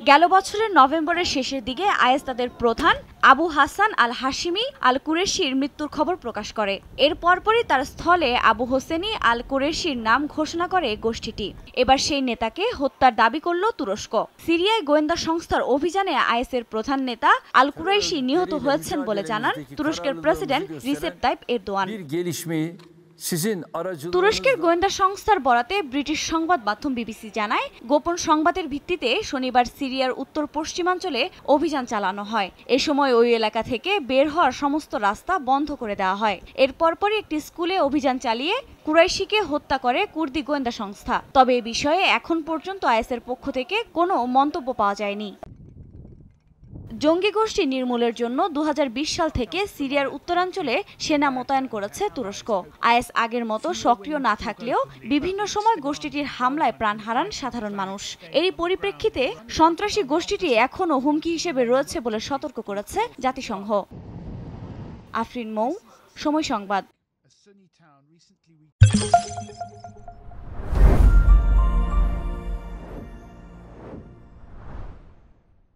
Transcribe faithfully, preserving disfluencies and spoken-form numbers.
গেল বছরের নভেম্বরের শেষের দিকে আইএস তাদের প্রধান আবু হাসান আল হাশিমি আল কুরেশির মৃত্যুর খবর প্রকাশ করে। এর পরপরই তার স্থলে আবু হোসেনি আল কুরেশির নাম ঘোষণা করে গোষ্ঠীটি। এবার সেই নেতাকে হত্যার দাবি করল তুরস্ক। সিরিয়ায় গোয়েন্দা সংস্থার অভিযানে আইএসের প্রধান নেতা আল কুরেশি নিহত হয়েছেন বলে জানান তুরস্কের প্রেসিডেন্ট রিসেপ তাইপ এরদোয়ান। তুরস্কের গোয়েন্দা সংস্থার বরাতে ব্রিটিশ সংবাদ মাধ্যম বিবিসি জানায়, গোপন সংবাদের ভিত্তিতে শনিবার সিরিয়ার উত্তর পশ্চিমাঞ্চলে অভিযান চালানো হয়। এ সময় ওই এলাকা থেকে বের হওয়ার সমস্ত রাস্তা বন্ধ করে দেওয়া হয়। এর পরপরই একটি স্কুলে অভিযান চালিয়ে কুরাইশিকে হত্যা করে কুর্দি গোয়েন্দা সংস্থা। তবে এ বিষয়ে এখন পর্যন্ত আইএসের পক্ষ থেকে কোনো মন্তব্য পাওয়া যায়নি। জঙ্গি গোষ্ঠী নির্মূলের জন্য দু হাজার বিশ সাল থেকে সিরিয়ার উত্তরাঞ্চলে সেনা মোতায়েন করেছে তুরস্ক। আইএস আগের মতো সক্রিয় না থাকলেও বিভিন্ন সময় গোষ্ঠীটির হামলায় প্রাণ হারান সাধারণ মানুষ। এরই পরিপ্রেক্ষিতে সন্ত্রাসী গোষ্ঠীটি এখনও হুমকি হিসেবে রয়েছে বলে সতর্ক করেছে জাতিসংঘ। আফরিন মৌ, সময় সংবাদ।